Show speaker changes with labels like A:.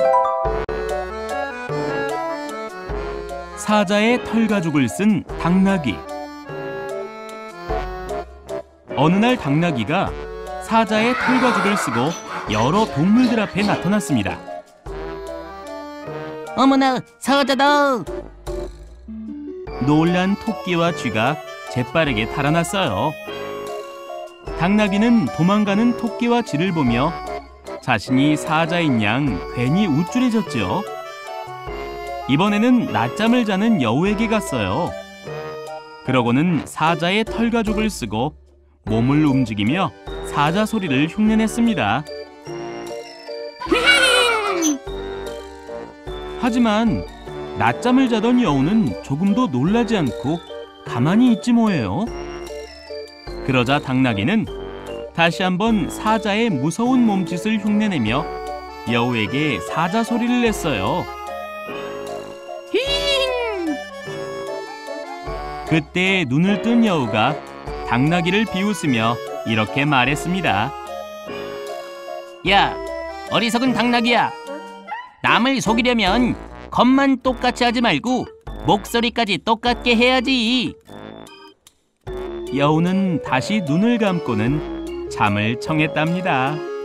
A: 사자의 털가죽을 쓴 당나귀. 어느 날 당나귀가 사자의 털가죽을 쓰고 여러 동물들 앞에 나타났습니다.
B: 어머나, 사자다!
A: 놀란 토끼와 쥐가 재빠르게 달아났어요. 당나귀는 도망가는 토끼와 쥐를 보며 자신이 사자인 양 괜히 우쭐해졌죠. 이번에는 낮잠을 자는 여우에게 갔어요. 그러고는 사자의 털가죽을 쓰고 몸을 움직이며 사자 소리를 흉내냈습니다. 하지만 낮잠을 자던 여우는 조금도 놀라지 않고 가만히 있지 뭐예요. 그러자 당나귀는 다시 한번 사자의 무서운 몸짓을 흉내내며 여우에게 사자 소리를 냈어요. 그때 눈을 뜬 여우가 당나귀를 비웃으며 이렇게 말했습니다.
B: 야, 어리석은 당나귀야! 남을 속이려면 겉만 똑같이 하지 말고 목소리까지 똑같게 해야지.
A: 여우는 다시 눈을 감고는 잠을 청했답니다.